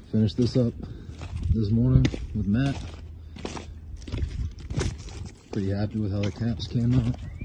Finished this up this morning with Matt. Pretty happy with how the caps came out.